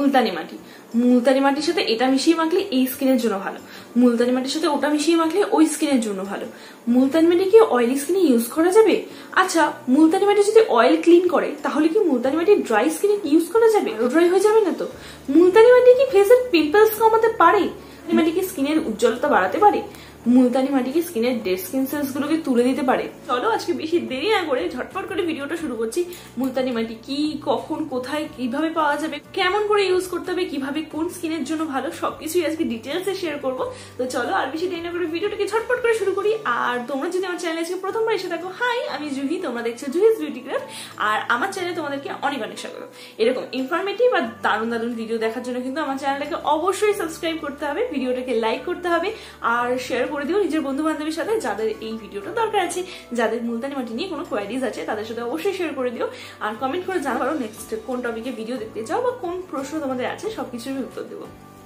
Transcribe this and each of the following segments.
মুলতানি মাটি। মুলতানি মাটির সাথে এটা মিশিয়ে মাখলে এই স্কিনের জন্য ভালো, মুলতানি মাটির সাথে ওটা মিশিয়ে মাখলে ওই স্কিনের জন্য ভালো। মুলতানি মাটি কি অয়েলি স্কিনে ইউজ করা যাবে? আচ্ছা, মুলতানি মাটি যদি অয়েল ক্লিন করে তাহলে কি মুলতানি মাটি ড্রাই স্কিনে ইউজ করা যাবে? ড্রাই হয়ে যাবে না তো? মুলতানি মাটি কি ফেসের পিম্পলস কমাতে পারে? মুলতানি মাটি কি স্কিনের উজ্জ্বলতা বাড়াতে পারে? মুলতানি মাটি কি স্কিনের ডেড স্কিন সেলস গুলোকে তুলে দিতে পারে? চলো আজকে বেশি দেরি না করে ঝটপট করে ভিডিওটা শুরু করছি। মুলতানি মাটি কি, কখন, কোথায়, কিভাবে পাওয়া যাবে, কেমন করে ইউজ করতে হবে, কিভাবে কোন স্কিনের জন্য ভালো, সবকিছুই আজকে ডিটেলসে শেয়ার করবো। তো চলো আর বেশি দেরি না করে ভিডিওটাকে ঝটপট করে শুরু করি। আর তোমরা যদি আমার চ্যানেলে আজকে প্রথমবার এসে থাকো, হাই, আমি জুহি, তোমরা দেখছো জুহিস বিউটি ক্রাফট। আর আমার চ্যানেলে তোমাদেরকে অনেক অনেক স্বাগত। এরকম ইনফরমেটিভ আর দারুণ দারুণ ভিডিও দেখার জন্য কিন্তু আমার চ্যানেলটাকে অবশ্যই সাবস্ক্রাইব করতে হবে, ভিডিওটাকে লাইক করতে হবে আর শেয়ার করে দিও নিজের বন্ধু বান্ধবের সাথে যাদের এই ভিডিওটা দরকার আছে, যাদের মুলতানি মাটি নিয়ে কোনো কোয়ারিজ আছে তাদের সাথে অবশ্যই শেয়ার করে দিও। আর কমেন্ট করে জানাতে পারো নেক্সট কোন টপিকে ভিডিও দেখতে চাও বা কোন প্রশ্ন তোমাদের আছে, সবকিছুর উত্তর দেবো।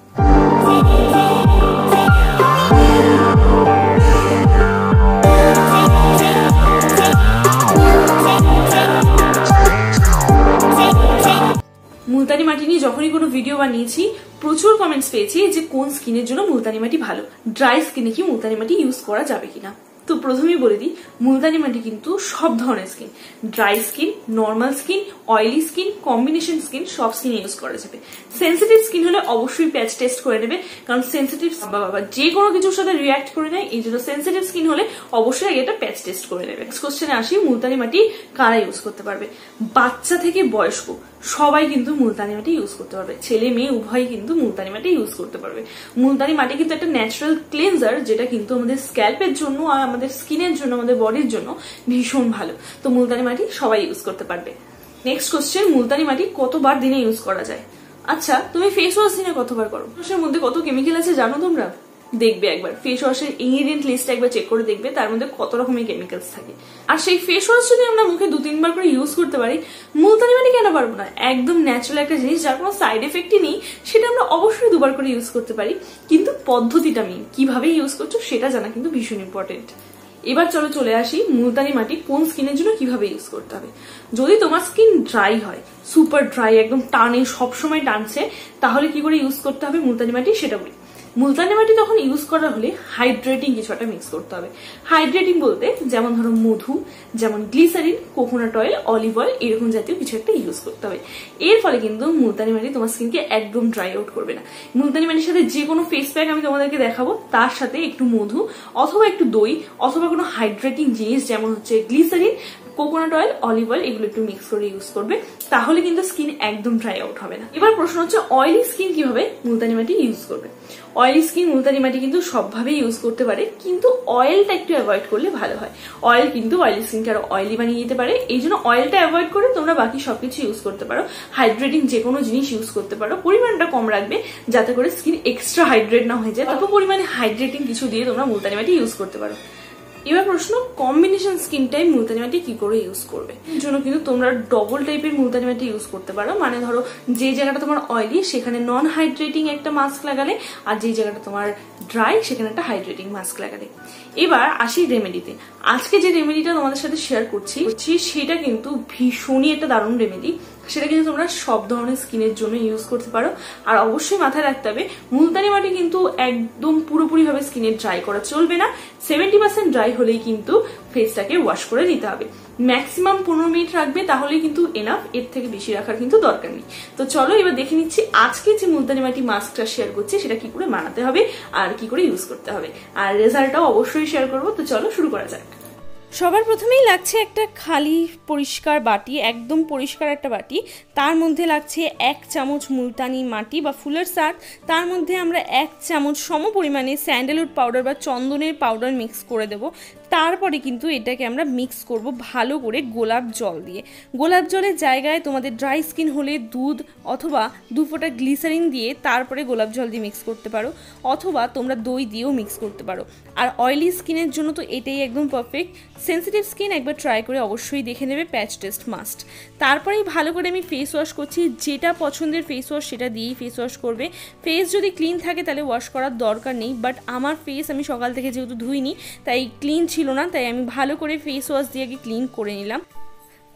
মুলতানি মাটি নিয়ে যখনই কোনো ভিডিও বানিয়েছি প্রচুর কমেন্টস পেয়েছি যে কোন স্কিনের জন্য মুলতানি মাটি ভালো, ড্রাই স্কিনে কি মুলতানি মাটি ইউজ করা যাবে কিনা। তো প্রথমেই বলে দিই, মুলতানি মাটি কিন্তু সব ধরনের skin, dry skin, normal skin, oily skin, combination skin, সব স্কিনে ইউজ করা যাবে। সেন্সিটিভ স্কিন হলে অবশ্যই প্যাচ টেস্ট করে নেবে, কারণ সেন্সিটিভ বাবা যে কোনো কিছুর সাথে রিয়াক্ট করে নেয়, এই জন্য সেন্সিটিভ স্কিন হলে অবশ্যই আগে এটা প্যাচ টেস্ট করে নেবে। নেক্সট কোশ্চেনে আসি, মুলতানি মাটি কারা ইউজ করতে পারবে? বাচ্চা থেকে বয়স্ক সবাই কিন্তু মুলতানি মাটি ইউজ করতে পারবে, ছেলে মেয়ে উভয় কিন্তু মুলতানি মাটি ইউজ করতে পারবে। মুলতানি মাটি কিন্তু একটা ন্যাচারাল ক্লিনজার, যেটা কিন্তু আমাদের স্ক্যাল্পের জন্য আর আমাদের স্কিনের জন্য, আমাদের বডির জন্য ভীষণ ভালো। তো মুলতানি মাটি সবাই ইউজ করতে পারবে। নেক্সট কোশ্চেন, মুলতানি মাটি কতবার দিনে ইউজ করা যায়? আচ্ছা, তুমি ফেস ওয়াশ দিনে কতবার করো? ফেস মধ্যে কত কেমিক্যাল আছে জানো তোমরা? দেখবে একবার ফেস ওয়াশের ইনগ্রেডিয়েন্ট লিস্ট একবার চেক করে দেখবে তার মধ্যে কত রকমের কেমিক্যালস থাকে। আর সেই ফেস ওয়াশ যদি আমরা মুখে 2-3 বার করে ইউজ করতে পারি, মুলতানি মাটি কেন পারবো না? একদম ন্যাচারাল একটা জিনিস যার কোনো সাইড এফেক্টই নেই, সেটা আমরা অবশ্যই 2বার করে ইউজ করতে পারি। কিন্তু পদ্ধতিটা মেইন, কিভাবে ইউজ করছো সেটা জানা কিন্তু ভীষণ ইম্পর্টেন্ট। এবার চলে আসি মুলতানি মাটি কোন স্কিনের জন্য কিভাবে ইউজ করতে হবে। যদি তোমার স্কিন ড্রাই হয়, সুপার ড্রাই, একদম টানে, সবসময় টানছে, তাহলে কি করে ইউজ করতে হবে মুলতানি মাটি সেটা বলি। মুলতানি মাটি তখন ইউজ করা হলে হাইড্রেটিং কিছু একটা মিক্স করতে হবে। হাইড্রেটিং বলতে যেমন ধরো মধু, যেমন glycerin, coconut oil, olive oil, এরকম জাতীয় কিছু একটা ইউজ করতে হবে। এর ফলে কিন্তু মুলতানি মাটি তোমার স্কিনকে একদম ড্রাই আউট করবে না। মুলতানি মাটির সাথে যে কোনো ফেস প্যাক আমি তোমাদেরকে দেখাবো, তার সাথে একটু মধু অথবা একটু দই অথবা কোনো হাইড্রেটিং জিনিস যেমন হচ্ছে glycerin, coconut oil, olive oil, এগুলো একটু মিক্স করে ইউজ করবে, তাহলে কিন্তু স্কিন একদম ড্রাই আউট হবে না। এবার প্রশ্ন হচ্ছে, অয়েলি স্কিন কিভাবে মুলতানি মাটি ইউজ করবে? অয়েলি স্কিন মুলতানি মাটি কিন্তু সবভাবে ইউজ করতে পারে, কিন্তু অয়েলটা একটু অ্যাভয়েড করলে ভালো হয়। অয়েল কিন্তু অয়েলি স্কিনকে আরো অয়েলি বানিয়ে দিতে পারে, এই জন্য অয়েলটা অ্যাভয়েড করে তোমরা বাকি সবকিছু ইউজ করতে পারো। হাইড্রেটিং যে কোনো জিনিস ইউজ করতে পারো, পরিমাণটা কম রাখবে যাতে করে স্কিন এক্সট্রা হাইড্রেট না হয়ে যায়। অল্প পরিমাণে হাইড্রেটিং কিছু দিয়ে তোমরা মুলতানি মাটি ইউজ করতে পারো। এবার প্রশ্ন, কম্বিনেশন স্কিন টাইপ মুলতানি মাটি কি করে ইউজ করবে? এর জন্য কিন্তু তোমরা ডবল টাইপের মুলতানি মাটি ইউজ করতে পারো। মানে ধরো যে জায়গাটা তোমার অয়েলি সেখানে নন হাইড্রেটিং একটা মাস্ক লাগালে, আর যে জায়গাটা তোমার ড্রাই সেখানে একটা হাইড্রেটিং মাস্ক লাগালে। এবার আসি রেমেডিতে। আজকে যে রেমেডিটা তোমাদের সাথে শেয়ার করছি সেটা কিন্তু ভীষণই একটা দারুণ রেমেডি। সেটা কিন্তু তোমরা সব ধরনের স্কিনের জন্য ইউজ করতে পারো। আর অবশ্যই মাথায় রাখতে হবে, মুলতানি মাটি কিন্তু একদম পুরোপুরি ভাবে স্কিনে ড্রাই করা চলবে না। 70% ড্রাই হলেই কিন্তু ফেসটাকে ওয়াশ করে নিতে হবে। ম্যাক্সিমাম 15 মিনিট রাখবে, তাহলেই কিন্তু এনাফ, এর থেকে বেশি রাখার কিন্তু দরকার নেই। তো চলো এবার দেখে নিচ্ছি আজকে যে মুলতানি মাটি মাস্কটা শেয়ার করছি সেটা কি করে বানাতে হবে আর কি করে ইউজ করতে হবে, আর রেজাল্টটাও অবশ্যই শেয়ার করবো। তো চলো শুরু করা যাক। সবার প্রথমেই লাগছে একটা খালি পরিষ্কার বাটি, একদম পরিষ্কার একটা বাটি। তার মধ্যে লাগছে 1 চামচ মুলতানি মাটি বা ফুলের শাক। তার মধ্যে আমরা 1 চামচ সম পরিমাণে স্যান্ডেলউড পাউডার বা চন্দনের পাউডার মিক্স করে দেব। তারপরে কিন্তু এটাকে আমরা মিক্স করব ভালো করে গোলাপ জল দিয়ে। গোলাপ জলের জায়গায় তোমাদের ড্রাই স্কিন হলে দুধ অথবা 2 ফোঁটা গ্লিসারিন দিয়ে তারপরে গোলাপ জল দিয়ে মিক্স করতে পারো, অথবা তোমরা দই দিয়েও মিক্স করতে পারো। আর অয়েলি স্কিনের জন্য তো এটাই একদম পারফেক্ট। সেন্সিটিভ স্কিন একবার ট্রাই করে অবশ্যই দেখে নেবে, প্যাচ টেস্ট মাস্ট। তারপরেই ভালো করে আমি ফেস ওয়াশ করছি। যেটা পছন্দের ফেস ওয়াশ সেটা দিয়েই ফেস ওয়াশ করবে। ফেস যদি ক্লিন থাকে তাহলে ওয়াশ করার দরকার নেই, বাট আমার ফেস আমি সকাল থেকে যেহেতু ধুইনি তাই ক্লিন ছিল না, তাই আমি ভালো করে ফেস ওয়াশ দিয়ে আগে ক্লিন করে নিলাম।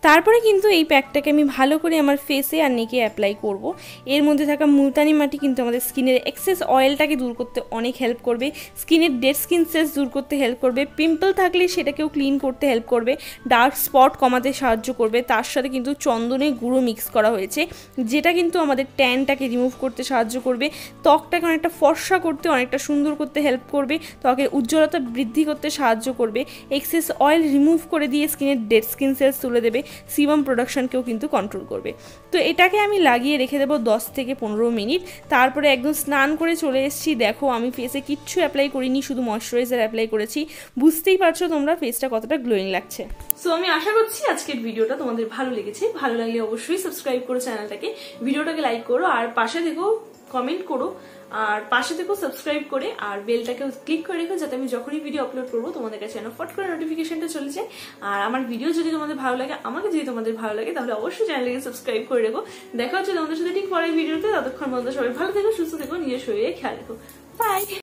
তারপরে কিন্তু এই প্যাকটাকে আমি ভালো করে আমার ফেসে আর নেকে অ্যাপ্লাই করব। এর মধ্যে থাকা মুলতানি মাটি কিন্তু আমাদের স্কিনের এক্সেস অয়েলটাকে দূর করতে অনেক হেল্প করবে, স্কিনের ডেড স্কিন সেলস দূর করতে হেল্প করবে, পিম্পল থাকলে সেটাকেও ক্লিন করতে হেল্প করবে, ডার্ক স্পট কমাতে সাহায্য করবে। তার সাথে কিন্তু চন্দনের গুঁড়ো মিক্স করা হয়েছে, যেটা কিন্তু আমাদের ট্যানটাকে রিমুভ করতে সাহায্য করবে, ত্বকটাকে অনেকটা ফর্সা করতে, অনেকটা সুন্দর করতে হেল্প করবে, ত্বকের উজ্জ্বলতা বৃদ্ধি করতে সাহায্য করবে, এক্সেস অয়েল রিমুভ করে দিয়ে স্কিনের ডেড স্কিন সেলস তুলে দেবে, সিবাম প্রোডাকশনকেও কিন্তু কন্ট্রোল করবে। তো এটাকে আমি লাগিয়ে রেখে দেবো 10 থেকে 15 মিনিট। তারপরে একদম স্নান করে চলে এসেছি। দেখো আমি ফেসে কিচ্ছু অ্যাপ্লাই করিনি, শুধু ময়শ্চারাইজার অ্যাপ্লাই করেছি। বুঝতেই পারছো তোমরা ফেসটা কতটা গ্লোয়িং লাগছে। সো আমি আশা করছি আজকের ভিডিওটা তোমাদের ভালো লেগেছে। ভালো লাগলে অবশ্যই সাবস্ক্রাইব করো চ্যানেলটাকে, ভিডিওটাকে লাইক করো, আর পাশে দেখো কমেন্ট করো, আর পাশে থেকেও সাবস্ক্রাইব করে আর বেলটাকে ক্লিক করে রেখো, যাতে আমি যখনই ভিডিও আপলোড করবো তোমাদের কাছে ফট করে নোটিফিকেশনটা চলে যায়। আর আমার ভিডিও যদি তোমাদের ভালো লাগে, আমাকে যদি তোমাদের ভালো লাগে, তাহলে অবশ্যই চ্যানেলটাকে সাবস্ক্রাইব করে রেখো। দেখা হচ্ছে তোমাদের সাথে ঠিক পরের ভিডিওতে। ততক্ষণ পর্যন্ত সবাই ভালো থেকো, সুস্থ থেকো, নিজের শরীরে খেয়াল রেখো। বাই।